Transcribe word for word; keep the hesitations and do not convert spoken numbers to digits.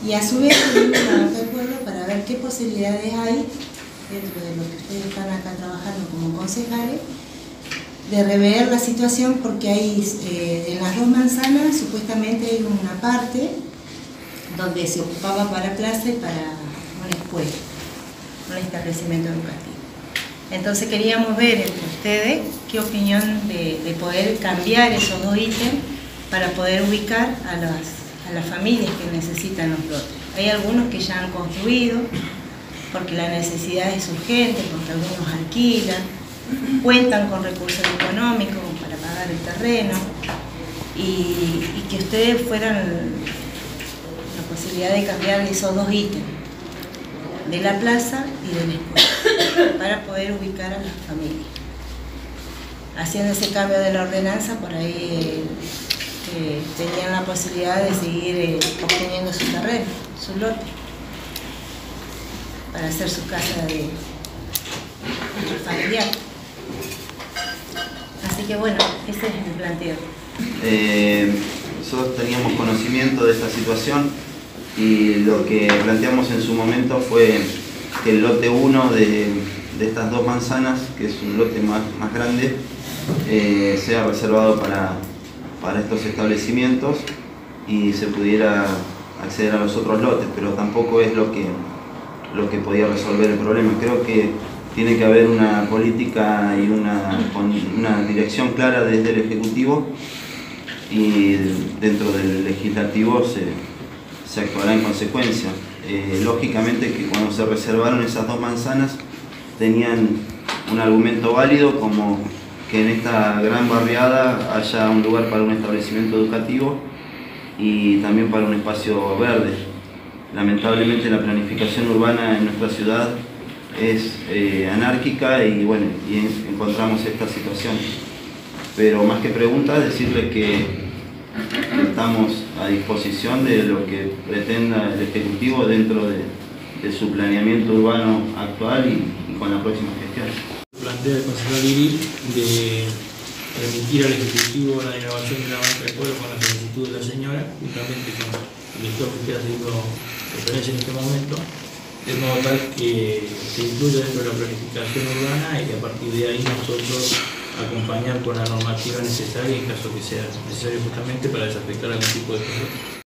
y a su vez venimos a de acuerdo para ver qué posibilidades hay, dentro de lo que ustedes están acá trabajando como concejales, de rever la situación, porque hay eh, en las dos manzanas supuestamente hay una parte donde se ocupaba para plaza y para una escuela, un establecimiento educativo. Entonces queríamos ver entre ustedes qué opinión de, de poder cambiar esos dos ítems para poder ubicar a las, a las familias que necesitan los lotes. Hay algunos que ya han construido, porque la necesidad es urgente, porque algunos alquilan, cuentan con recursos económicos para pagar el terreno, y, y que ustedes fueran la posibilidad de cambiar esos dos ítems, de la plaza y de la escuela, para poder ubicar a las familias. Haciendo ese cambio de la ordenanza, por ahí eh, tenían la posibilidad de seguir eh, obteniendo su terreno, su lote, para hacer su casa de, de familiar. Así que bueno, ese es el planteo. Eh, nosotros teníamos conocimiento de esta situación y lo que planteamos en su momento fue que el lote uno de, de estas dos manzanas, que es un lote más, más grande, eh, sea reservado para, para estos establecimientos y se pudiera acceder a los otros lotes, pero tampoco es lo que, lo que podía resolver el problema. Creo que tiene que haber una política y una, una dirección clara desde el Ejecutivo, y dentro del Legislativo se, se actuará en consecuencia. Eh, lógicamente que cuando se reservaron esas dos manzanas tenían un argumento válido, como que en esta gran barriada haya un lugar para un establecimiento educativo y también para un espacio verde. Lamentablemente la planificación urbana en nuestra ciudad es eh, anárquica y bueno, y en, encontramos esta situación. Pero más que preguntas, decirles que estamos a disposición de lo que pretenda el Ejecutivo dentro de, de su planeamiento urbano actual y, y con la próxima gestión. Plantea el concejal Viril de remitir al Ejecutivo la elaboración de la banca de pueblo con la solicitud de la señora, juntamente con el lector que queda haciendo referencia en este momento, de modo tal que se incluya dentro de la planificación urbana y a partir de ahí nosotros acompañar con la normativa necesaria en caso que sea necesario, justamente para desafectar algún tipo de problema.